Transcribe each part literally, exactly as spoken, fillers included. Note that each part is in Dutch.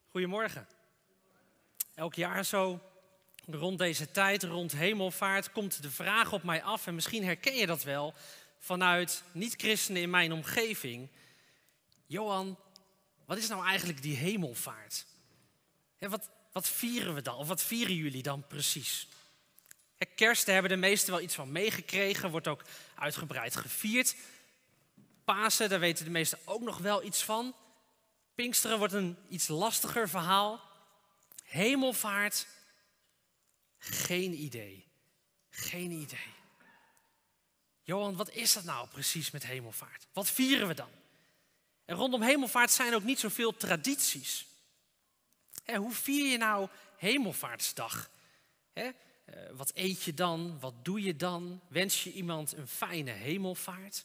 Goedemorgen. Elk jaar zo, rond deze tijd, rond hemelvaart, komt de vraag op mij af, en misschien herken je dat wel, vanuit niet-christenen in mijn omgeving. Johan, wat is nou eigenlijk die hemelvaart? Ja, wat, wat vieren we dan? Of wat vieren jullie dan precies? Ja, kerst, daar hebben de meesten wel iets van meegekregen, wordt ook uitgebreid gevierd. Pasen, daar weten de meesten ook nog wel iets van. Pinksteren wordt een iets lastiger verhaal. Hemelvaart, geen idee. Geen idee. Johan, wat is dat nou precies met hemelvaart? Wat vieren we dan? En rondom hemelvaart zijn ook niet zoveel tradities. Hè, hoe vier je nou hemelvaartsdag? Hè, uh, wat eet je dan? Wat doe je dan? Wens je iemand een fijne hemelvaart?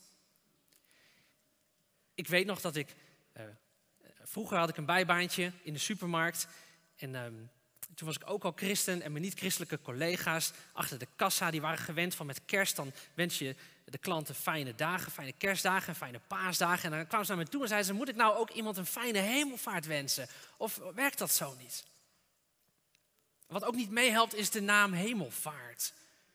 Ik weet nog dat ik... Uh, Vroeger had ik een bijbaantje in de supermarkt. En um, toen was ik ook al christen. En mijn niet-christelijke collega's achter de kassa, die waren gewend van met kerst. Dan wens je de klanten fijne dagen, fijne kerstdagen en fijne paasdagen. En dan kwamen ze naar me toe en zeiden ze, moet ik nou ook iemand een fijne hemelvaart wensen? Of werkt dat zo niet? Wat ook niet meehelpt is de naam hemelvaart.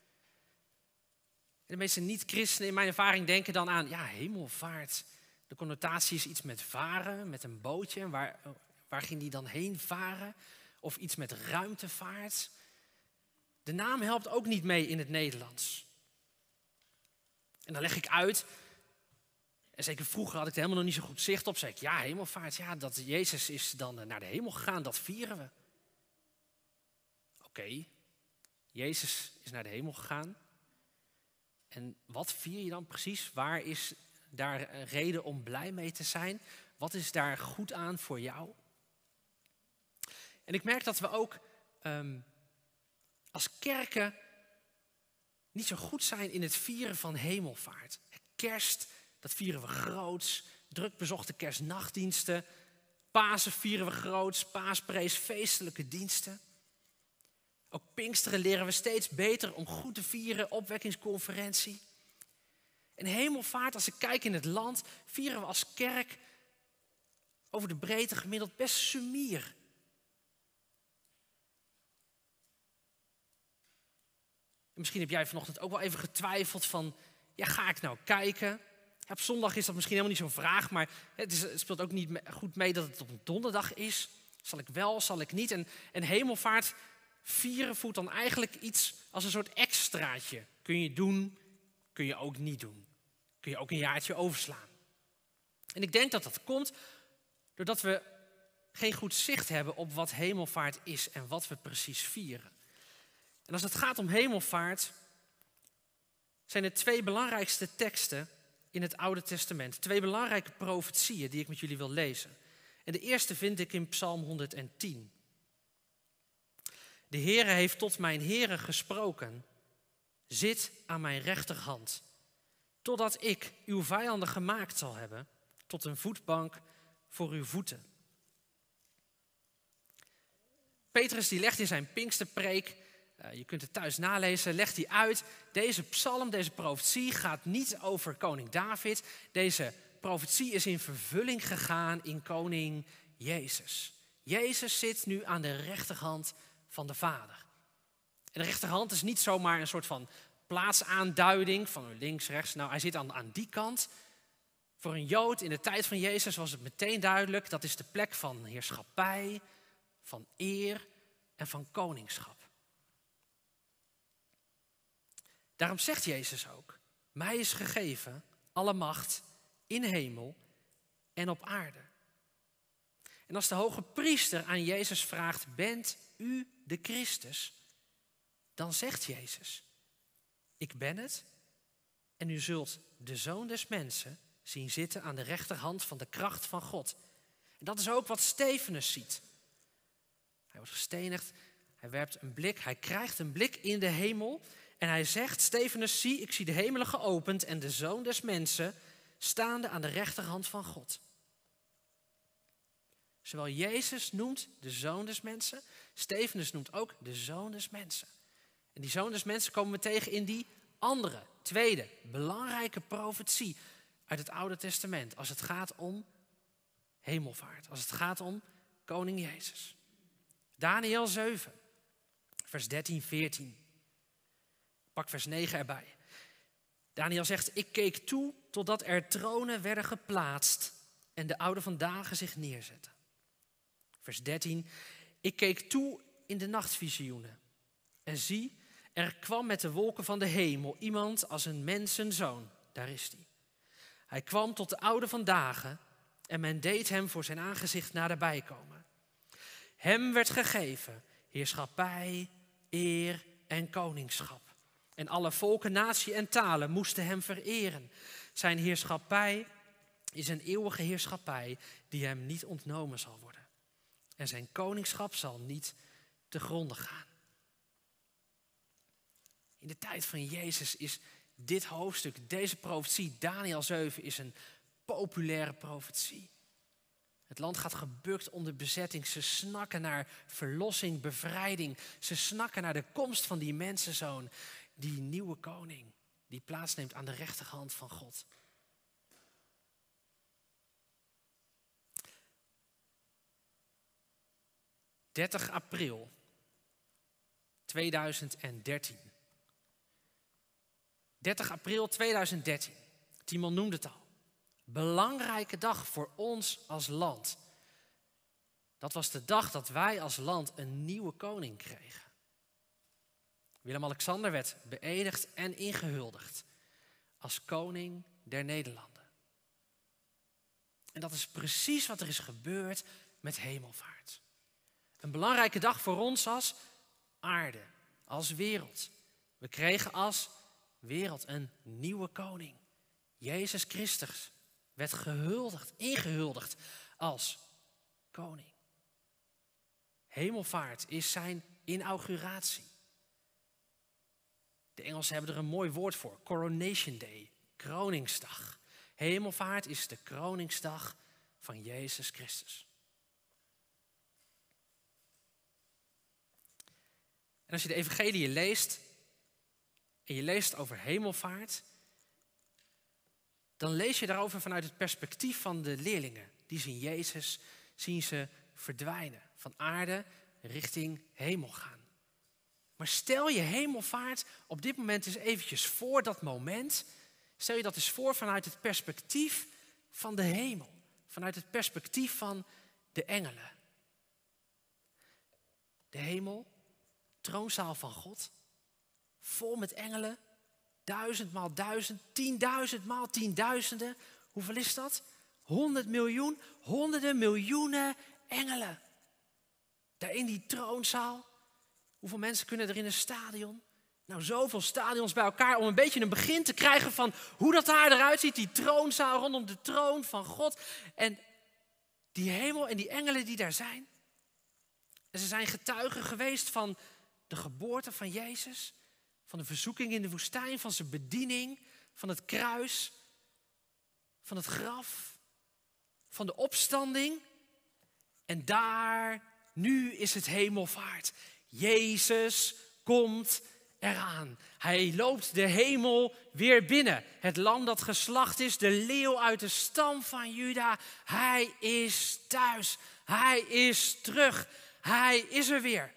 De meeste niet-christenen in mijn ervaring denken dan aan, ja, hemelvaart. De connotatie is iets met varen, met een bootje. Waar, waar ging die dan heen varen? Of iets met ruimtevaart. De naam helpt ook niet mee in het Nederlands. En dan leg ik uit, en zeker vroeger had ik er helemaal nog niet zo goed zicht op. Zeg ik, ja, hemelvaart, ja, dat Jezus is dan naar de hemel gegaan, dat vieren we. Oké, okay, Jezus is naar de hemel gegaan. En wat vier je dan precies? Waar is daar een reden om blij mee te zijn? Wat is daar goed aan voor jou? En ik merk dat we ook um, als kerken niet zo goed zijn in het vieren van hemelvaart. Kerst, dat vieren we groots. Druk bezochte kerstnachtdiensten. Pasen vieren we groots. Paasprees, feestelijke diensten. Ook Pinksteren leren we steeds beter om goed te vieren. Opwekkingsconferentie. En hemelvaart, als ik kijk in het land, vieren we als kerk over de breedte gemiddeld best sumier. En misschien heb jij vanochtend ook wel even getwijfeld van, ja, ga ik nou kijken? Ja, op zondag is dat misschien helemaal niet zo'n vraag, maar het, is, het speelt ook niet goed mee dat het op een donderdag is. Zal ik wel, zal ik niet? En, en hemelvaart vieren voelt dan eigenlijk iets als een soort extraatje. Kun je doen, kun je ook niet doen. Kun je ook een jaartje overslaan. En ik denk dat dat komt doordat we geen goed zicht hebben op wat hemelvaart is en wat we precies vieren. En als het gaat om hemelvaart, zijn er twee belangrijkste teksten in het Oude Testament. Twee belangrijke profetieën die ik met jullie wil lezen. En de eerste vind ik in Psalm honderdtien. De Heere heeft tot mijn Heere gesproken. Zit aan mijn rechterhand. Totdat ik uw vijanden gemaakt zal hebben, tot een voetbank voor uw voeten. Petrus die legt in zijn Pinksterpreek, uh, je kunt het thuis nalezen, legt hij uit, deze psalm, deze profetie gaat niet over koning David. Deze profetie is in vervulling gegaan in koning Jezus. Jezus zit nu aan de rechterhand van de Vader. En de rechterhand is niet zomaar een soort van plaatsaanduiding van links, rechts. Nou, hij zit aan, aan die kant. Voor een Jood in de tijd van Jezus was het meteen duidelijk. Dat is de plek van heerschappij, van eer en van koningschap. Daarom zegt Jezus ook, mij is gegeven alle macht in hemel en op aarde. En als de hoge priester aan Jezus vraagt, bent u de Christus? Dan zegt Jezus, ik ben het en u zult de Zoon des Mensen zien zitten aan de rechterhand van de kracht van God. En dat is ook wat Stefanus ziet. Hij wordt gestenigd, hij werpt een blik, hij krijgt een blik in de hemel en hij zegt, Stefanus, zie, ik zie de hemelen geopend en de Zoon des Mensen staande aan de rechterhand van God. Zowel Jezus noemt de Zoon des Mensen, Stefanus noemt ook de Zoon des Mensen. En die Zoon des Mensen komen we tegen in die andere, tweede, belangrijke profetie uit het Oude Testament. Als het gaat om hemelvaart, als het gaat om koning Jezus. Daniël zeven, vers dertien, veertien. Pak vers negen erbij. Daniël zegt, ik keek toe totdat er tronen werden geplaatst en de oude van dagen zich neerzetten. Vers dertien, ik keek toe in de nachtvisioenen en zie, er kwam met de wolken van de hemel iemand als een mensenzoon. Daar is hij. Hij kwam tot de oude van dagen en men deed hem voor zijn aangezicht naderbij komen. Hem werd gegeven heerschappij, eer en koningschap. En alle volken, natie en talen moesten hem vereren. Zijn heerschappij is een eeuwige heerschappij die hem niet ontnomen zal worden. En zijn koningschap zal niet te gronde gaan. In de tijd van Jezus is dit hoofdstuk, deze profetie, Daniël zeven, is een populaire profetie. Het land gaat gebukt onder bezetting. Ze snakken naar verlossing, bevrijding. Ze snakken naar de komst van die mensenzoon, die nieuwe koning, die plaatsneemt aan de rechterhand van God. dertig april tweeduizend dertien. dertig april tweeduizend dertien. Timon noemde het al. Belangrijke dag voor ons als land. Dat was de dag dat wij als land een nieuwe koning kregen. Willem-Alexander werd beëdigd en ingehuldigd als koning der Nederlanden. En dat is precies wat er is gebeurd met hemelvaart. Een belangrijke dag voor ons als aarde, als wereld. We kregen als wereld een nieuwe koning. Jezus Christus werd gehuldigd, ingehuldigd als koning. Hemelvaart is zijn inauguratie. De Engelsen hebben er een mooi woord voor, Coronation Day, kroningsdag. Hemelvaart is de kroningsdag van Jezus Christus. En als je de evangelie leest en je leest over hemelvaart, dan lees je daarover vanuit het perspectief van de leerlingen. Die zien Jezus, zien ze verdwijnen, van aarde richting hemel gaan. Maar stel je hemelvaart op dit moment eens eventjes voor, dat moment. Stel je dat eens voor vanuit het perspectief van de hemel. Vanuit het perspectief van de engelen. De hemel, troonzaal van God, vol met engelen. Duizend maal duizend, tienduizend maal tienduizenden. Hoeveel is dat? Honderd miljoen, honderden miljoenen engelen. Daar in die troonzaal. Hoeveel mensen kunnen er in een stadion? Nou, zoveel stadions bij elkaar om een beetje een begin te krijgen van hoe dat daar eruit ziet. Die troonzaal rondom de troon van God. En die hemel en die engelen die daar zijn. En ze zijn getuigen geweest van de geboorte van Jezus. Van de verzoeking in de woestijn, van zijn bediening, van het kruis, van het graf, van de opstanding. En daar, nu is het hemelvaart. Jezus komt eraan. Hij loopt de hemel weer binnen. Het lam dat geslacht is, de leeuw uit de stam van Juda. Hij is thuis. Hij is terug. Hij is er weer.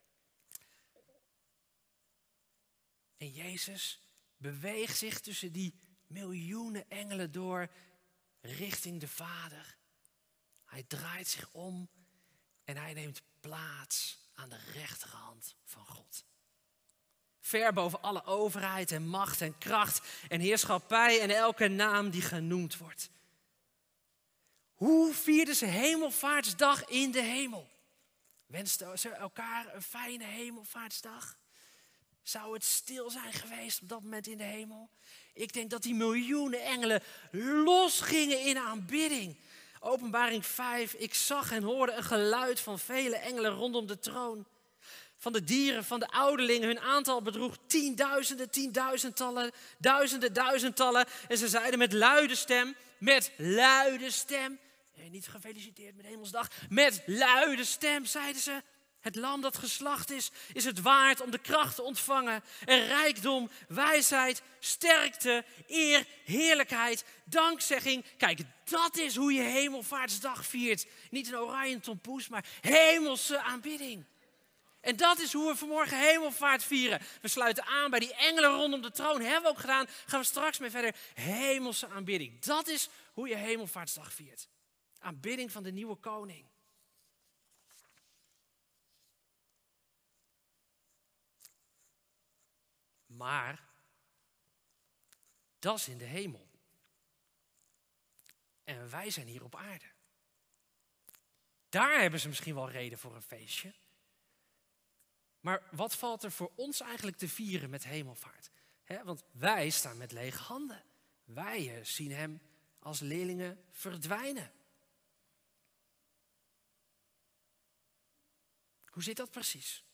En Jezus beweegt zich tussen die miljoenen engelen door richting de Vader. Hij draait zich om en hij neemt plaats aan de rechterhand van God. Ver boven alle overheid en macht en kracht en heerschappij en elke naam die genoemd wordt. Hoe vierden ze hemelvaartsdag in de hemel? Wensten ze elkaar een fijne hemelvaartsdag? Zou het stil zijn geweest op dat moment in de hemel? Ik denk dat die miljoenen engelen losgingen in aanbidding. Openbaring vijf, ik zag en hoorde een geluid van vele engelen rondom de troon. Van de dieren, van de ouderlingen, hun aantal bedroeg tienduizenden, tienduizendtallen, duizenden, duizendtallen. En ze zeiden met luide stem, met luide stem. Nee, niet gefeliciteerd met Hemelsdag. Met luide stem zeiden ze, Het lam dat geslacht is, is het waard om de kracht te ontvangen. En rijkdom, wijsheid, sterkte, eer, heerlijkheid, dankzegging. Kijk, dat is hoe je hemelvaartsdag viert. Niet een oranje tompoes, maar hemelse aanbidding. En dat is hoe we vanmorgen hemelvaart vieren. We sluiten aan bij die engelen rondom de troon. Hebben we ook gedaan. Gaan we straks mee verder. Hemelse aanbidding. Dat is hoe je hemelvaartsdag viert. Aanbidding van de nieuwe koning. Maar dat is in de hemel. En wij zijn hier op aarde. Daar hebben ze misschien wel reden voor een feestje. Maar wat valt er voor ons eigenlijk te vieren met hemelvaart? He, want wij staan met lege handen. Wij uh, zien hem als leerlingen verdwijnen. Hoe zit dat precies?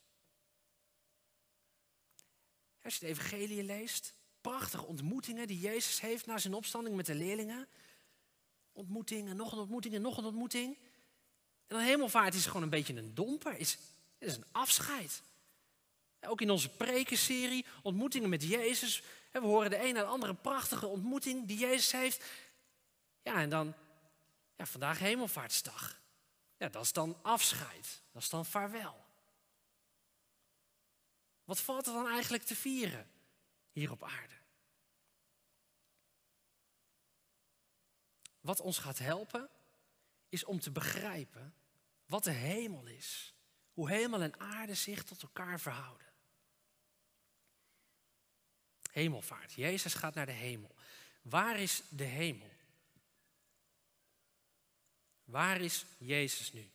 Als je de evangelie leest, prachtige ontmoetingen die Jezus heeft na zijn opstanding met de leerlingen. Ontmoetingen, nog een ontmoeting en nog een ontmoeting. En dan hemelvaart is gewoon een beetje een domper, is, is een afscheid. Ook in onze prekenserie, ontmoetingen met Jezus. We horen de een na de andere prachtige ontmoeting die Jezus heeft. Ja, en dan, ja, vandaag hemelvaartsdag. Ja, dat is dan afscheid. Dat is dan vaarwel. Wat valt er dan eigenlijk te vieren hier op aarde? Wat ons gaat helpen, is om te begrijpen wat de hemel is. Hoe hemel en aarde zich tot elkaar verhouden. Hemelvaart. Jezus gaat naar de hemel. Waar is de hemel? Waar is Jezus nu?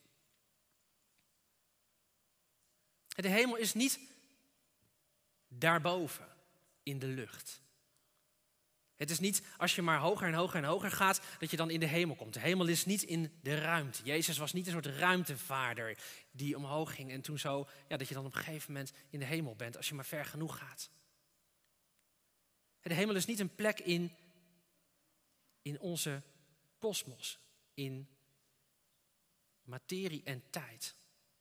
De hemel is niet daarboven in de lucht. Het is niet als je maar hoger en hoger en hoger gaat, dat je dan in de hemel komt. De hemel is niet in de ruimte. Jezus was niet een soort ruimtevaarder die omhoog ging en toen zo, ja, dat je dan op een gegeven moment in de hemel bent als je maar ver genoeg gaat. De hemel is niet een plek in, in onze kosmos, in materie en tijd.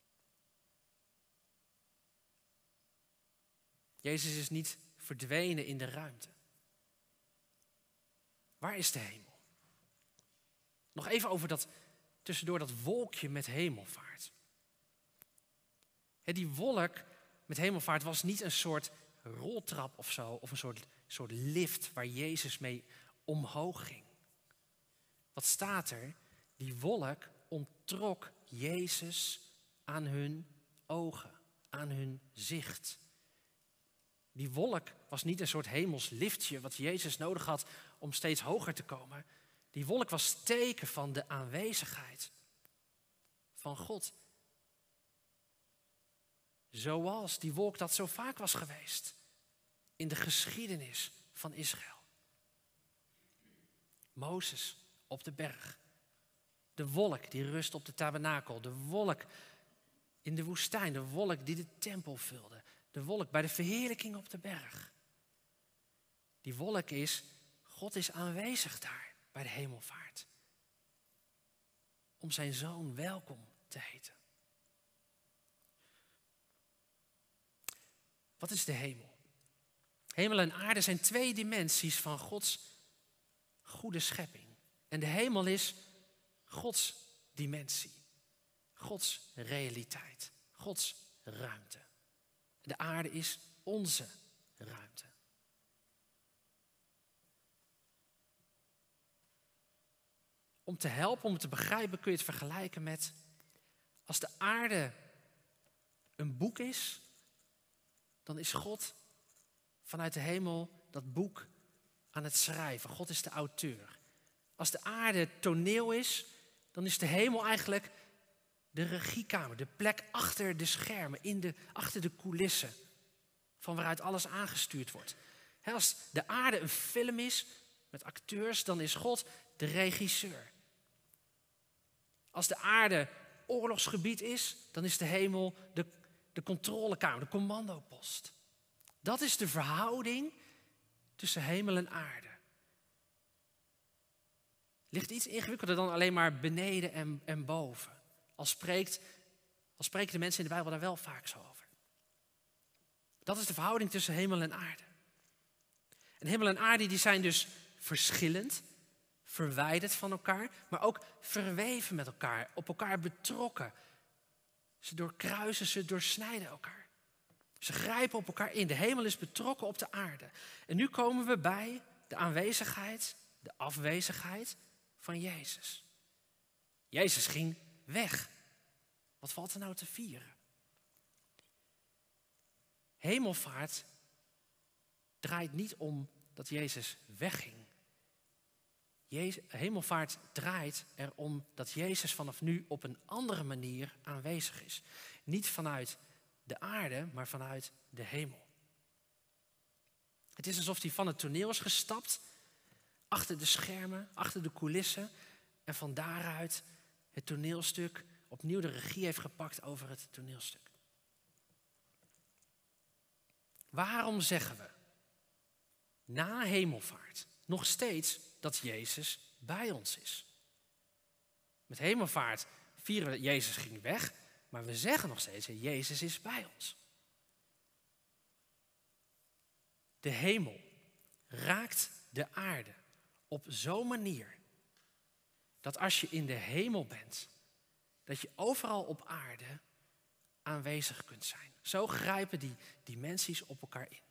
Jezus is niet verdwenen in de ruimte. Waar is de hemel? Nog even over dat, tussendoor dat wolkje met hemelvaart. He, die wolk met hemelvaart was niet een soort roltrap of zo, of een soort, soort lift waar Jezus mee omhoog ging. Wat staat er? Die wolk onttrok Jezus aan hun ogen, aan hun zicht. Die wolk was niet een soort hemels liftje wat Jezus nodig had om steeds hoger te komen. Die wolk was teken van de aanwezigheid van God. Zoals die wolk dat zo vaak was geweest in de geschiedenis van Israël. Mozes op de berg. De wolk die rust op de tabernakel. De wolk in de woestijn. De wolk die de tempel vulde. De wolk bij de verheerlijking op de berg. Die wolk is, God is aanwezig daar bij de hemelvaart. Om zijn zoon welkom te heten. Wat is de hemel? Hemel en aarde zijn twee dimensies van Gods goede schepping. En de hemel is Gods dimensie. Gods realiteit. Gods ruimte. De aarde is onze ruimte. Om te helpen, om te begrijpen, kun je het vergelijken met als de aarde een boek is, dan is God vanuit de hemel dat boek aan het schrijven. God is de auteur. Als de aarde toneel is, dan is de hemel eigenlijk de regiekamer, de plek achter de schermen, in de, achter de coulissen, van waaruit alles aangestuurd wordt. He, als de aarde een film is met acteurs, dan is God de regisseur. Als de aarde oorlogsgebied is, dan is de hemel de, de controlekamer, de commandopost. Dat is de verhouding tussen hemel en aarde. Ligt iets ingewikkelder dan alleen maar beneden en, en boven. Als, spreekt, als Al spreken de mensen in de Bijbel daar wel vaak zo over. Dat is de verhouding tussen hemel en aarde. En hemel en aarde die zijn dus verschillend, verwijderd van elkaar, maar ook verweven met elkaar, op elkaar betrokken. Ze doorkruisen, ze doorsnijden elkaar. Ze grijpen op elkaar in. De hemel is betrokken op de aarde. En nu komen we bij de aanwezigheid, de afwezigheid van Jezus. Jezus ging weg. Wat valt er nou te vieren? Hemelvaart draait niet om dat Jezus wegging. Jezus, hemelvaart draait erom dat Jezus vanaf nu op een andere manier aanwezig is. Niet vanuit de aarde, maar vanuit de hemel. Het is alsof hij van het toneel is gestapt, achter de schermen, achter de coulissen, en van daaruit het toneelstuk opnieuw de regie heeft gepakt over het toneelstuk. Waarom zeggen we na hemelvaart nog steeds dat Jezus bij ons is? Met hemelvaart vieren we dat Jezus ging weg, maar we zeggen nog steeds dat Jezus is bij ons. De hemel raakt de aarde op zo'n manier dat als je in de hemel bent, dat je overal op aarde aanwezig kunt zijn. Zo grijpen die dimensies op elkaar in.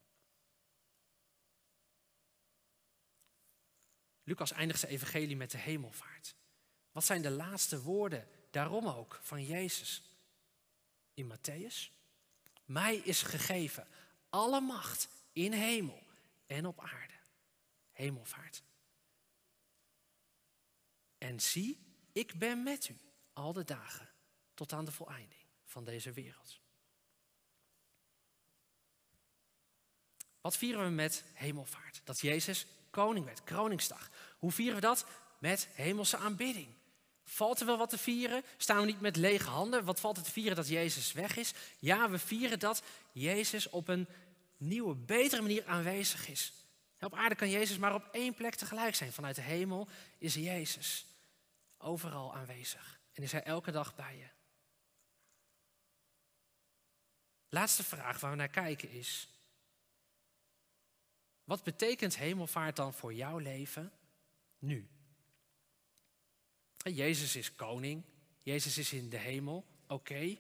Lucas eindigt zijn evangelie met de hemelvaart. Wat zijn de laatste woorden daarom ook van Jezus? In Matthäus. Mij is gegeven alle macht in hemel en op aarde. Hemelvaart. En zie, ik ben met u al de dagen tot aan de voleinding van deze wereld. Wat vieren we met hemelvaart? Dat Jezus koning werd, kroningsdag. Hoe vieren we dat? Met hemelse aanbidding. Valt er wel wat te vieren? Staan we niet met lege handen? Wat valt er te vieren dat Jezus weg is? Ja, we vieren dat Jezus op een nieuwe, betere manier aanwezig is. Op aarde kan Jezus maar op één plek tegelijk zijn. Vanuit de hemel is Jezus overal aanwezig. En is hij elke dag bij je. Laatste vraag waar we naar kijken is: wat betekent hemelvaart dan voor jouw leven nu? Jezus is koning. Jezus is in de hemel. Oké. Okay.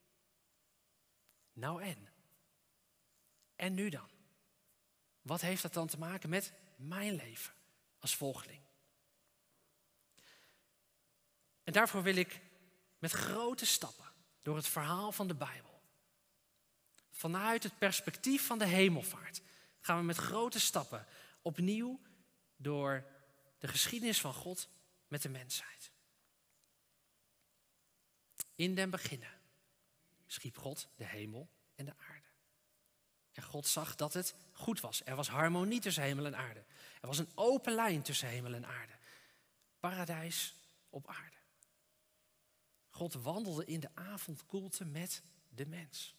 Nou en? En nu dan? Wat heeft dat dan te maken met mijn leven als volgeling? En daarvoor wil ik met grote stappen door het verhaal van de Bijbel, vanuit het perspectief van de hemelvaart, gaan we met grote stappen opnieuw door de geschiedenis van God met de mensheid. In den beginnen schiep God de hemel en de aarde. En God zag dat het goed was. Er was harmonie tussen hemel en aarde. Er was een open lijn tussen hemel en aarde. Paradijs op aarde. God wandelde in de avondkoelte met de mens.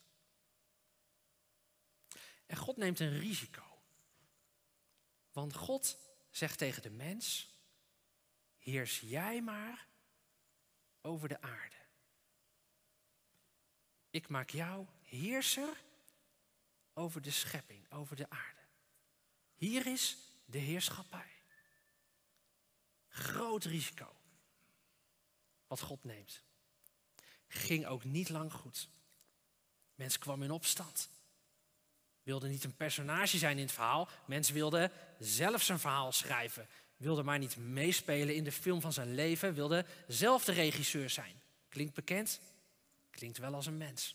En God neemt een risico. Want God zegt tegen de mens: heers jij maar over de aarde. Ik maak jou heerser over de schepping, over de aarde. Hier is de heerschappij. Groot risico wat God neemt. Ging ook niet lang goed. Mens kwam in opstand. Wilde niet een personage zijn in het verhaal. Mens wilde zelf zijn verhaal schrijven. Wilde maar niet meespelen in de film van zijn leven. Wilde zelf de regisseur zijn. Klinkt bekend? Klinkt wel als een mens.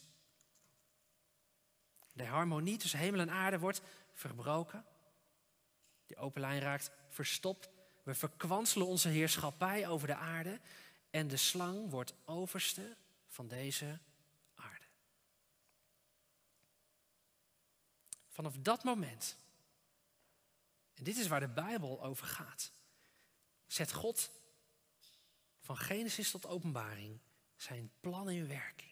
De harmonie tussen hemel en aarde wordt verbroken. Die open lijn raakt verstopt. We verkwanselen onze heerschappij over de aarde. En de slang wordt overste van deze aarde. Vanaf dat moment, en dit is waar de Bijbel over gaat, zet God van Genesis tot Openbaring zijn plan in werking.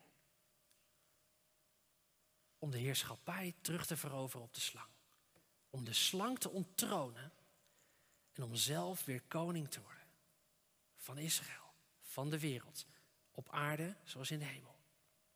Om de heerschappij terug te veroveren op de slang. Om de slang te onttronen en om zelf weer koning te worden. Van Israël, van de wereld, op aarde zoals in de hemel.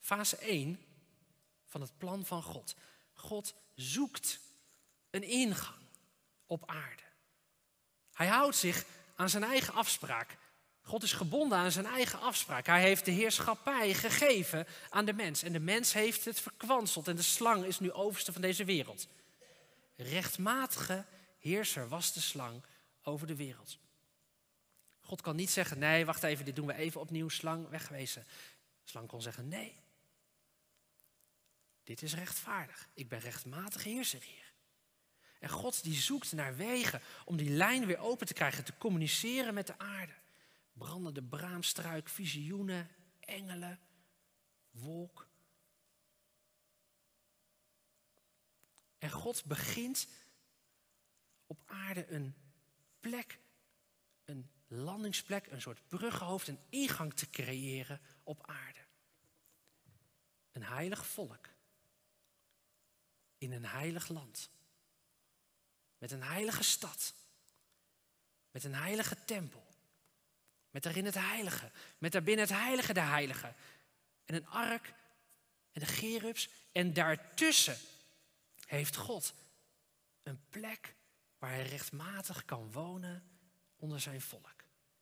Fase één van het plan van God. God zoekt een ingang op aarde. Hij houdt zich aan zijn eigen afspraak. God is gebonden aan zijn eigen afspraak. Hij heeft de heerschappij gegeven aan de mens. En de mens heeft het verkwanseld. En de slang is nu overste van deze wereld. Rechtmatige heerser was de slang over de wereld. God kan niet zeggen, nee, wacht even, dit doen we even opnieuw, slang, wegwezen. De slang kon zeggen, nee. Dit is rechtvaardig. Ik ben rechtmatige heerser hier. En God die zoekt naar wegen om die lijn weer open te krijgen, te communiceren met de aarde. Brandende braamstruik, visioenen, engelen, wolk. En God begint op aarde een plek, een landingsplek, een soort bruggenhoofd, een ingang te creëren op aarde. Een heilig volk. In een heilig land. Met een heilige stad. Met een heilige tempel. Met daarin het heilige. Met daarbinnen het heilige der heiligen. En een ark. En de gerubs. En daartussen heeft God een plek waar hij rechtmatig kan wonen onder zijn volk.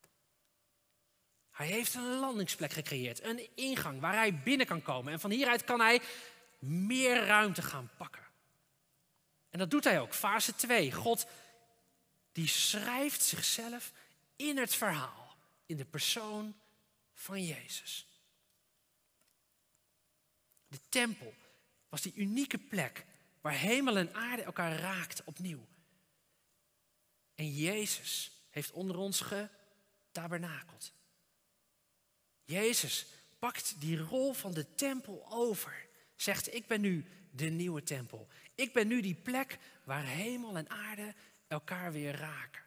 Hij heeft een landingsplek gecreëerd. Een ingang waar hij binnen kan komen. En van hieruit kan hij meer ruimte gaan pakken. En dat doet hij ook. Fase twee. God die schrijft zichzelf in het verhaal. In de persoon van Jezus. De tempel was die unieke plek waar hemel en aarde elkaar raakten opnieuw. En Jezus heeft onder ons getabernakeld. Jezus pakt die rol van de tempel over. Zegt, ik ben nu de nieuwe tempel. Ik ben nu die plek waar hemel en aarde elkaar weer raken.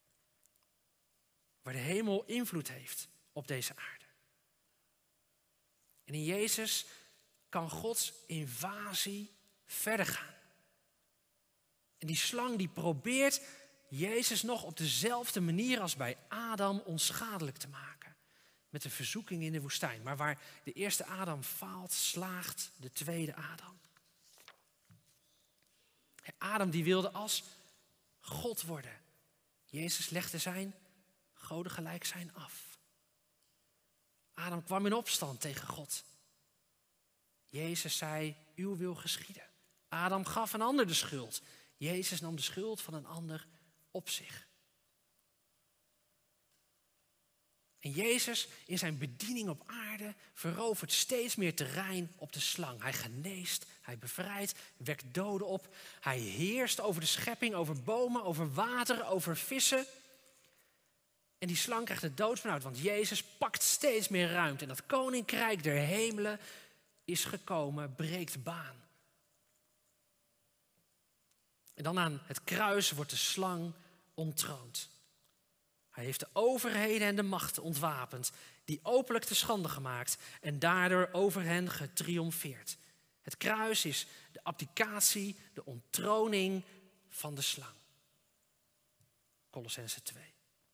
Waar de hemel invloed heeft op deze aarde. En in Jezus kan Gods invasie verder gaan. En die slang die probeert Jezus nog op dezelfde manier als bij Adam onschadelijk te maken. Met de verzoeking in de woestijn. Maar waar de eerste Adam faalt, slaagt de tweede Adam. Adam die wilde als God worden. Jezus legde zijn goden gelijk zijn af. Adam kwam in opstand tegen God. Jezus zei, uw wil geschieden. Adam gaf een ander de schuld. Jezus nam de schuld van een ander op zich. En Jezus in zijn bediening op aarde verovert steeds meer terrein op de slang. Hij geneest, hij bevrijdt, wekt doden op. Hij heerst over de schepping, over bomen, over water, over vissen. En die slang krijgt de doodsbenauwd, want Jezus pakt steeds meer ruimte. En dat koninkrijk der hemelen is gekomen, breekt baan. En dan aan het kruis wordt de slang onttroond. Hij heeft de overheden en de machten ontwapend, die openlijk te schande gemaakt en daardoor over hen getriomfeerd. Het kruis is de abdicatie, de onttroning van de slang. Kolossenzen twee.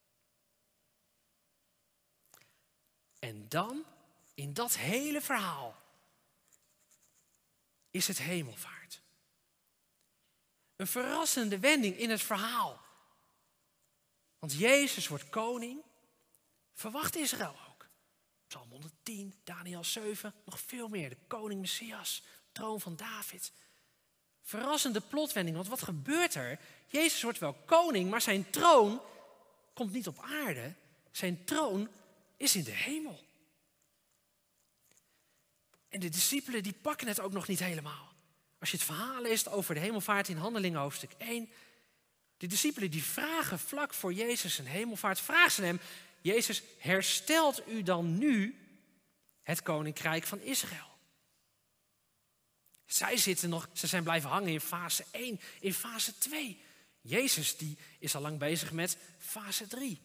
En dan, in dat hele verhaal, is het hemelvaart. Een verrassende wending in het verhaal. Want Jezus wordt koning, verwacht Israël ook. Psalm honderdtien, Daniel zeven, nog veel meer. De koning Messias, troon van David. Verrassende plotwending, want wat gebeurt er? Jezus wordt wel koning, maar zijn troon komt niet op aarde. Zijn troon is in de hemel. En de discipelen die pakken het ook nog niet helemaal. Als je het verhaal leest over de hemelvaart in Handelingen hoofdstuk één... De discipelen die vragen vlak voor Jezus een hemelvaart, vragen ze hem, Jezus, herstelt u dan nu het koninkrijk van Israël? Zij zitten nog, ze zijn blijven hangen in fase één, in fase twee. Jezus die is al lang bezig met fase drie.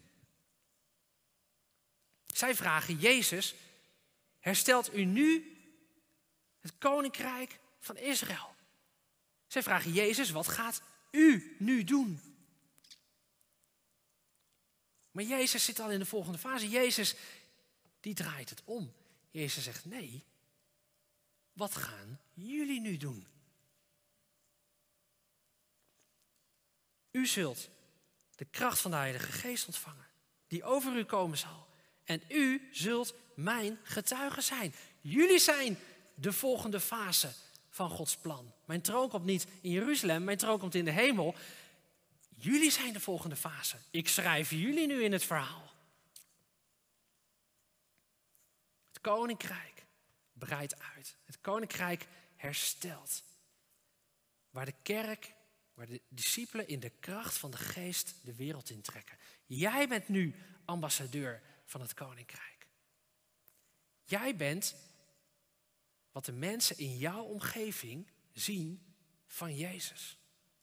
Zij vragen Jezus, herstelt u nu het koninkrijk van Israël? Zij vragen Jezus, wat gaat u nu doen? Maar Jezus zit al in de volgende fase. Jezus, die draait het om. Jezus zegt, nee, wat gaan jullie nu doen? U zult de kracht van de Heilige Geest ontvangen, die over u komen zal. En u zult mijn getuigen zijn. Jullie zijn de volgende fase van Gods plan. Mijn troon komt niet in Jeruzalem, mijn troon komt in de hemel. Jullie zijn de volgende fase. Ik schrijf jullie nu in het verhaal. Het koninkrijk breidt uit. Het koninkrijk herstelt. Waar de kerk, waar de discipelen in de kracht van de geest de wereld intrekken. Jij bent nu ambassadeur van het koninkrijk. Jij bent wat de mensen in jouw omgeving zien van Jezus.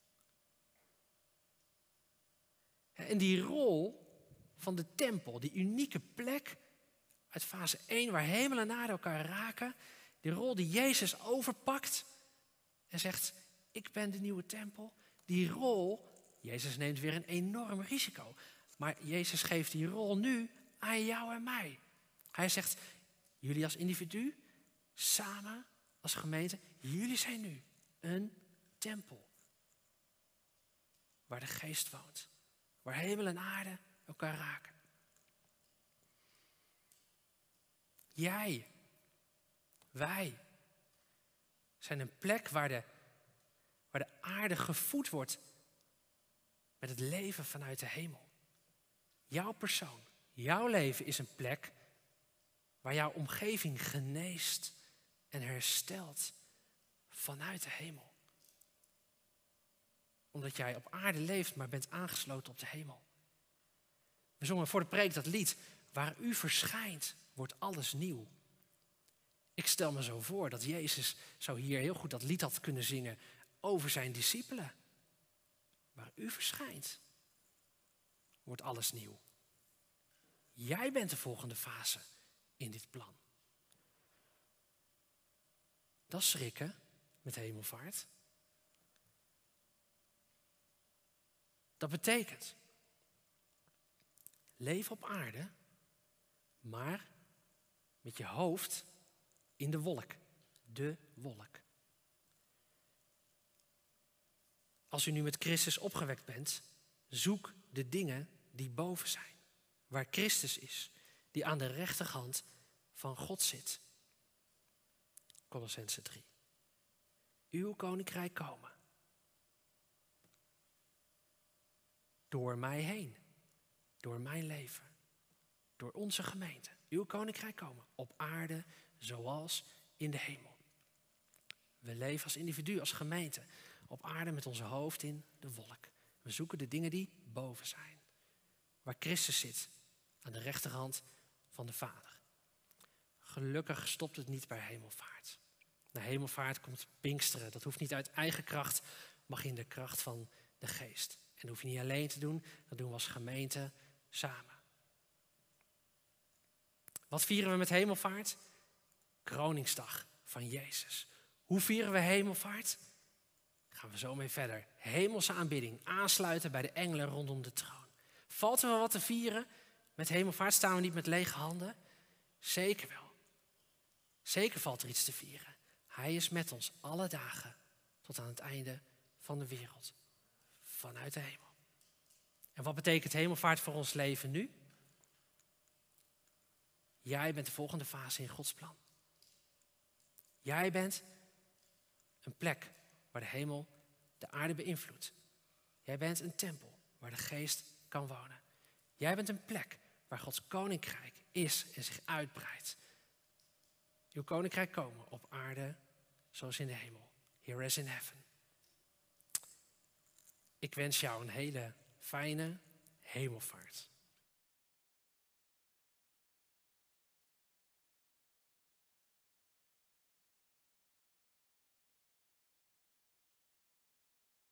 En die rol van de tempel, die unieke plek uit fase één waar hemel en aarde elkaar raken, die rol die Jezus overpakt en zegt, ik ben de nieuwe tempel. Die rol, Jezus neemt weer een enorm risico, maar Jezus geeft die rol nu aan jou en mij. Hij zegt, jullie als individu, samen als gemeente, jullie zijn nu een tempel. Waar de geest woont. Waar hemel en aarde elkaar raken. Jij, wij zijn een plek waar de, waar de aarde gevoed wordt met het leven vanuit de hemel. Jouw persoon, jouw leven is een plek waar jouw omgeving geneest en herstelt vanuit de hemel. Omdat jij op aarde leeft, maar bent aangesloten op de hemel. We zongen voor de preek dat lied, waar u verschijnt, wordt alles nieuw. Ik stel me zo voor dat Jezus zo hier heel goed dat lied had kunnen zingen over zijn discipelen. Waar u verschijnt, wordt alles nieuw. Jij bent de volgende fase in dit plan. Dat is schrikken met hemelvaart. Dat betekent, leef op aarde, maar met je hoofd in de wolk. De wolk. Als u nu met Christus opgewekt bent, zoek de dingen die boven zijn. Waar Christus is, die aan de rechterhand van God zit. Kolossenzen drie. Uw koninkrijk komen. Door mij heen. Door mijn leven. Door onze gemeente. Uw koninkrijk komen. Op aarde zoals in de hemel. We leven als individu, als gemeente. Op aarde met onze hoofd in de wolk. We zoeken de dingen die boven zijn. Waar Christus zit. Aan de rechterhand van de Vader. Gelukkig stopt het niet bij hemelvaart. Na hemelvaart komt Pinksteren. Dat hoeft niet uit eigen kracht, mag in de kracht van de geest. En dat hoef je niet alleen te doen, dat doen we als gemeente samen. Wat vieren we met hemelvaart? Kroningsdag van Jezus. Hoe vieren we hemelvaart? Daar gaan we zo mee verder. Hemelse aanbidding, aansluiten bij de engelen rondom de troon. Valt er wel wat te vieren? Met hemelvaart staan we niet met lege handen? Zeker wel. Zeker valt er iets te vieren. Hij is met ons alle dagen tot aan het einde van de wereld. Vanuit de hemel. En wat betekent hemelvaart voor ons leven nu? Jij bent de volgende fase in Gods plan. Jij bent een plek waar de hemel de aarde beïnvloedt. Jij bent een tempel waar de geest kan wonen. Jij bent een plek waar Gods koninkrijk is en zich uitbreidt. Uw koninkrijk komen op aarde zoals in de hemel. Here as in heaven. Ik wens jou een hele fijne hemelvaart.